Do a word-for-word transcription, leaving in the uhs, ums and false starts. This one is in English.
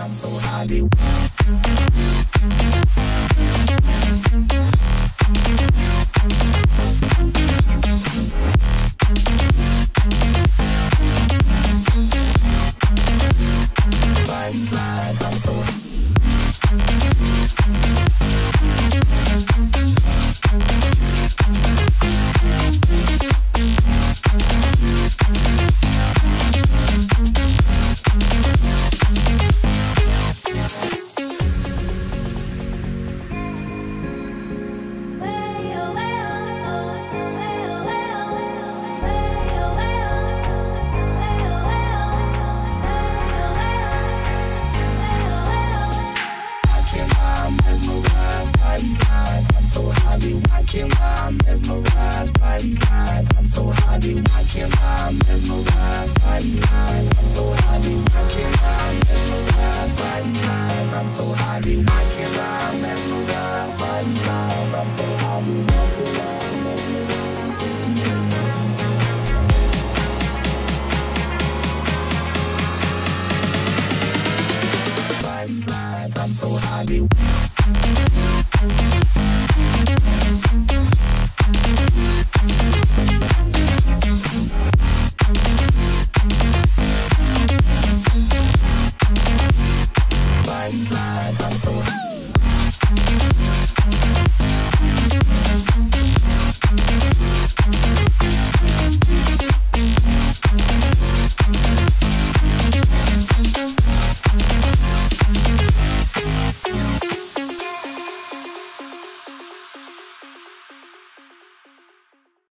I'm so happy. Blind lights, I'm so watching my mesmerized by the eyes. I'm so happy watching my mesmerized by the eyes. I'm so happy watching my mesmerized by the eyes. I'm so happy watching my mesmerized by the eyes. I'm so happy watching my mesmerized by the eyes. I'm so happy.